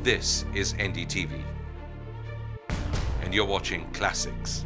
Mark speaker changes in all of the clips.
Speaker 1: This is NDTV, and you're watching Classics.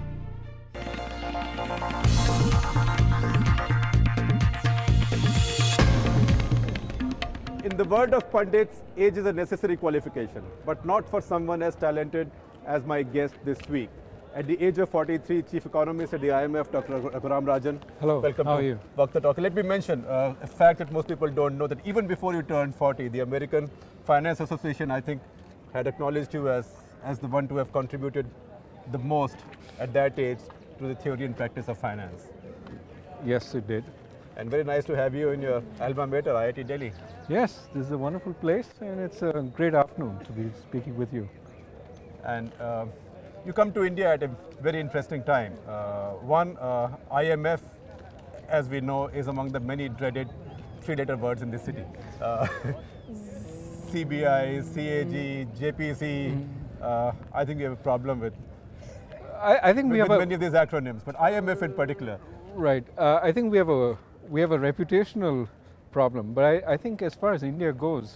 Speaker 2: In the word of pundits, age is a necessary qualification, but not for someone as talented as my guest this week. At the age of 43, Chief Economist at the IMF, Dr. Raghuram Rajan.
Speaker 3: Hello,
Speaker 2: welcome
Speaker 3: how
Speaker 2: to
Speaker 3: are you?
Speaker 2: Walk the Talk. Let me mention a fact that most people don't know, that even before you turned 40, the American Finance Association, I think, had acknowledged you as the one to have contributed the most at that age to the theory and practice of finance.
Speaker 3: Yes, it did.
Speaker 2: And very nice to have you in your alma mater, IIT Delhi.
Speaker 3: Yes, this is a wonderful place and it's a great afternoon to be speaking with you.
Speaker 2: And you come to India at a very interesting time. IMF, as we know, is among the many dreaded three-letter words in this city. CBI, CAG, JPC, I think we have a problem with many of these acronyms, but IMF in particular.
Speaker 3: Right, I think we have a reputational problem, but I think as far as India goes,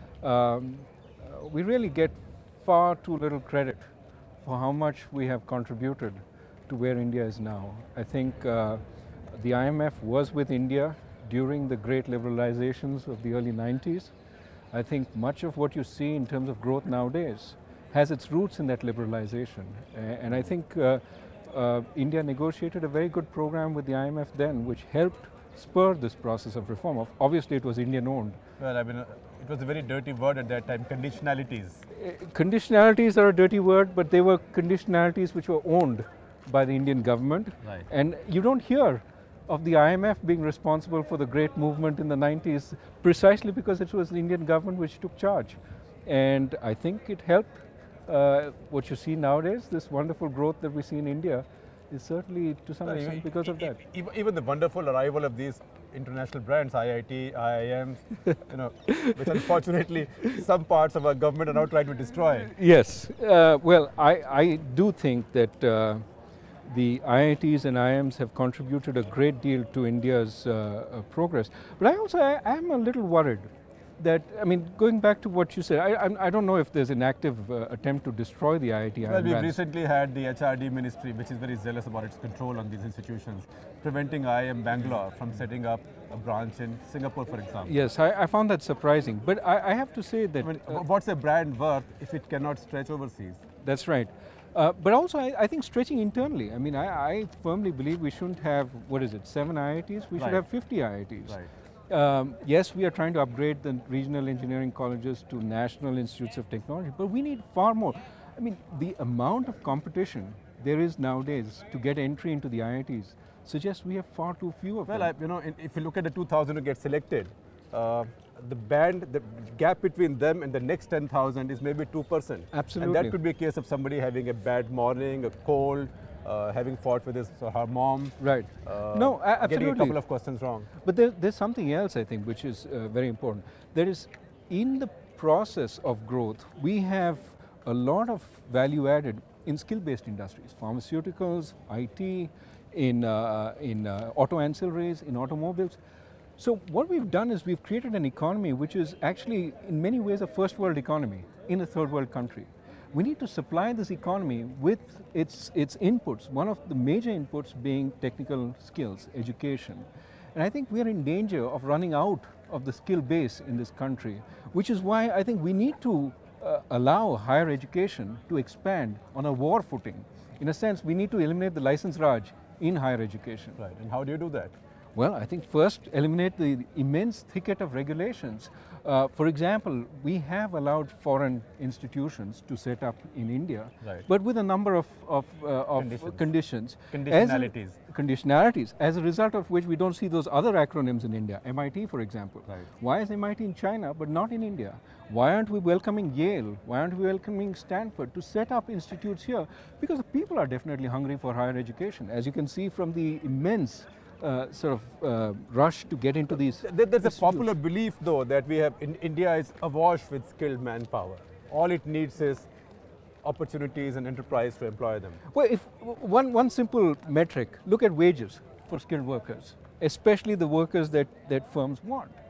Speaker 3: we really get far too little credit for how much we have contributed to where India is now. I think the IMF was with India during the great liberalizations of the early 90s. I think much of what you see in terms of growth nowadays has its roots in that liberalization. And I think India negotiated a very good program with the IMF then, which helped spur this process of reform. Obviously, it was Indian owned.
Speaker 2: Well, I mean, it was a very dirty word at that time, conditionalities.
Speaker 3: Conditionalities are a dirty word, but they were conditionalities which were owned by the Indian government.
Speaker 2: Right.
Speaker 3: And you don't hear of the IMF being responsible for the great movement in the 90s, precisely because it was the Indian government which took charge. And I think it helped. What you see nowadays, this wonderful growth that we see in India, is certainly to some extent because of that.
Speaker 2: Even the wonderful arrival of these international brands, IIT, IIMs, which unfortunately some parts of our government are now trying to destroy.
Speaker 3: Yes, well, I do think that the IITs and IIMs have contributed a great deal to India's progress. But I am a little worried that, I mean, going back to what you said, I don't know if there's an active attempt to destroy the IIT.
Speaker 2: Well, we've recently had the HRD ministry, which is very zealous about its control on these institutions, preventing IIM Bangalore from setting up a branch in Singapore, for example.
Speaker 3: Yes, I found that surprising. But I have to say that...
Speaker 2: I mean, what's a brand worth if it cannot stretch overseas?
Speaker 3: That's right. But also, I think stretching internally. I mean, I firmly believe we shouldn't have, 7 IITs? We should have 50 IITs.
Speaker 2: Right.
Speaker 3: Yes, we are trying to upgrade the regional engineering colleges to national institutes of technology, but we need far more. I mean, the amount of competition there is nowadays to get entry into the IITs suggests we have far too few of them.
Speaker 2: Well, if you look at the 2,000 who get selected, the gap between them and the next 10,000 is maybe 2%.
Speaker 3: Absolutely.
Speaker 2: And that could be a case of somebody having a bad morning, a cold, having fought with her mom.
Speaker 3: Right. No, absolutely.
Speaker 2: Getting a couple of questions wrong.
Speaker 3: But there's something else, I think, which is very important. There is, in the process of growth, we have a lot of value added in skill-based industries, pharmaceuticals, IT, in auto ancillaries, in automobiles. So what we've done is we've created an economy which is actually, in many ways, a first world economy in a third world country. We need to supply this economy with its inputs, one of the major inputs being technical skills, education. And I think we are in danger of running out of the skill base in this country, which is why I think we need to allow higher education to expand on a war footing. In a sense, we need to eliminate the license Raj in higher education.
Speaker 2: Right, and how do you do that?
Speaker 3: Well, I think first eliminate the immense thicket of regulations. For example, we have allowed foreign institutions to set up in India,
Speaker 2: right,
Speaker 3: but with a number of conditions.
Speaker 2: Conditionalities.
Speaker 3: Conditionalities, as a result of which we don't see those other acronyms in India, MIT for example.
Speaker 2: Right.
Speaker 3: Why is MIT in China but not in India? Why aren't we welcoming Yale? Why aren't we welcoming Stanford to set up institutes here? Because the people are definitely hungry for higher education, as you can see from the immense rush to get into these
Speaker 2: There's a popular belief, though, that India is awash with skilled manpower. All it needs is opportunities and enterprise to employ them.
Speaker 3: Well, if one simple metric, look at wages for skilled workers, especially the workers that firms want.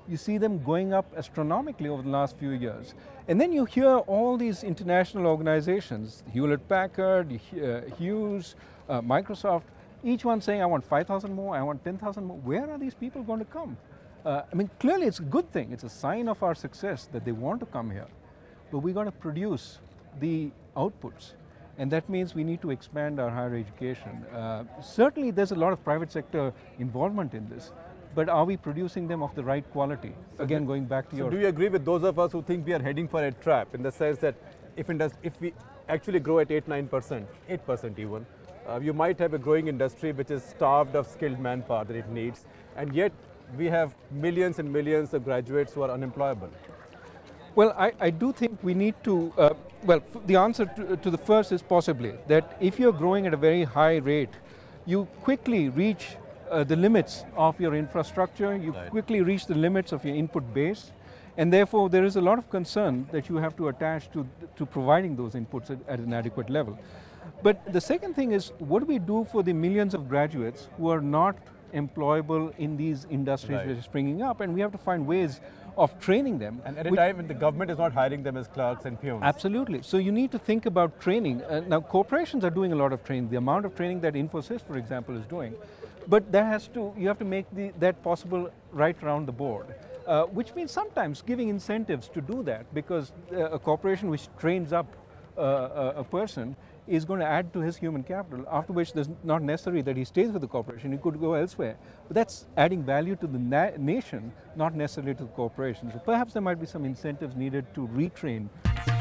Speaker 3: you see them going up astronomically over the last few years. And then you hear all these international organizations, Hewlett-Packard, Hughes, Microsoft, each one saying, I want 5,000 more, I want 10,000 more. Where are these people going to come? I mean, clearly it's a good thing. It's a sign of our success that they want to come here. But we're going to produce the outputs. And that means we need to expand our higher education. Certainly there's a lot of private sector involvement in this. But are we producing them of the right quality? Again, going back to your...
Speaker 2: Do you agree with those of us who think we are heading for a trap, in the sense that if we actually grow at 8% even, you might have a growing industry which is starved of skilled manpower that it needs, and yet we have millions and millions of graduates who are unemployable?
Speaker 3: Well, I do think we need to, the answer to the first is possibly that if you're growing at a very high rate, you quickly reach the limits of your infrastructure, you quickly reach the limits of your input base, and therefore there is a lot of concern that you have to attach to providing those inputs at an adequate level. But the second thing is, what do we do for the millions of graduates who are not employable in these industries which are springing up, and we have to find ways of training them.
Speaker 2: And at a time when the government is not hiring them as clerks and peons.
Speaker 3: Absolutely. So you need to think about training. Now corporations are doing a lot of training. The amount of training that Infosys, for example, is doing. But you have to make that possible right around the board. Which means sometimes giving incentives to do that, because a corporation which trains up a person is going to add to his human capital, after which there's not necessary that he stays with the corporation, he could go elsewhere. But that's adding value to the nation, not necessarily to the corporation. So perhaps there might be some incentives needed to retrain